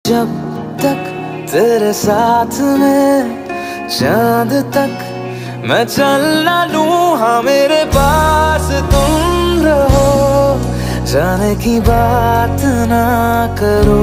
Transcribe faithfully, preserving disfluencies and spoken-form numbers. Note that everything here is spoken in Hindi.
जब तक तेरे साथ में चांद तक मैं चल ना लूं, हाँ मेरे पास तुम रहो, जाने की बात ना करो।